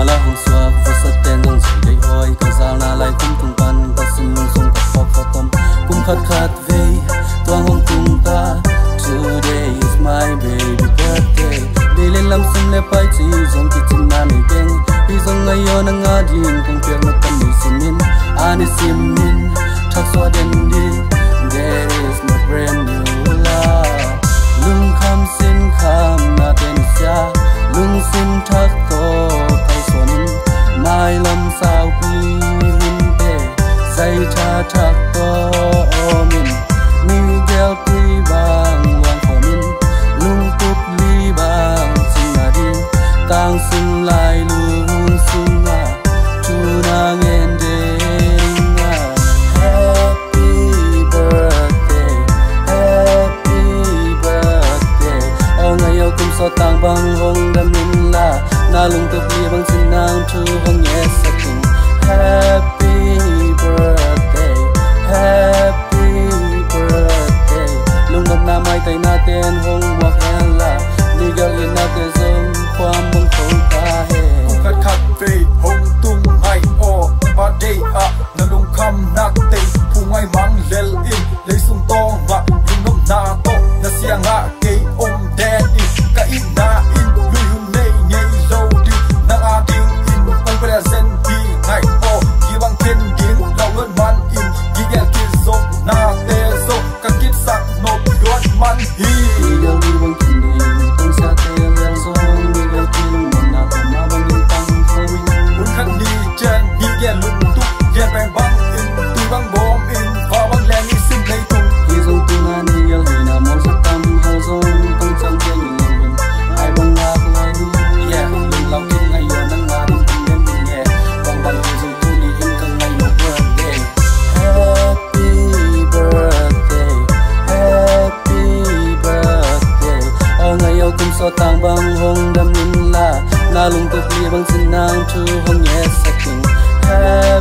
mà là hồng xóa và sát tên dòng dậy đầy hoi cả dạo na lại không tung pan ta xin lung sung cả phọc phật tâm cũng khát khát về toang hồng tung ta. Today is my baby birthday. Đi lên làm xin lẽ phải chỉ dòng chỉ chân na này keng. Đi dòng ngày yo nang adin kung piak na tan ni simin ani simin thak so den din. There is my brand new love. Lung kham sin kham na ten sia lung sin thak to kai sonin mai lam sao pi min te say cha thak to min Miguel pi bang wang for min lung tut li bang sin adin tang sin lai lung sin na tu na ngen ding na. Happy birthday, happy birthday. Oh ngày yêu kum so tang bang hong đam min la na lung tut li bang sin nang tu hong yes saking. Happy birthday, happy birthday. Lung đam na mai tay na ten hong wak hen la Miguel in na te zongความมงคลตาเฮคัดคัดเฟยหงตุ้งไอโอบาเดอะนาลุงคำนักเตะผู้ไงมังเลลอินเลยสุงตองวะลุงน้ำนาโตนาเสียงะเกยอมแดนอินกะอินนาอินลุยหุ่นเนยเงยโลดินาอาดิงอินปังเปรเซนทีไงโอกีวังเคนกินเราเลิศมันอินกีแกกินโซนาเตโซกะกินสักนกยวนมันฮีกีเดียวดีวังกินอินต้องเสียเตเรียงซองมีเกลกินมันนาทำมาบังยิงตังโควินหุ่นคันดีเจนฮีแกลุงตุกแยแปงบังอินตุยบังบอมอินฟ้าบังแรงนี่สิ้นในตุงฮีซงตุนานีเกลฮีนามองสักตำเฮาซงต้องจังเจียงยิงลิงไอ้บังนาคลายนี่แย่ลิงเรากินไอ้ยอนังงาดิงกินเล่นดิงแย่บังบังฮีซงตุนีอินกังไงโนเบิร์ดเดย์ Happy birthday, happy birthday. Oh ngày yêu kum so tang bang hong đam min la na lung tục li bang sin nang tu hong yes saking.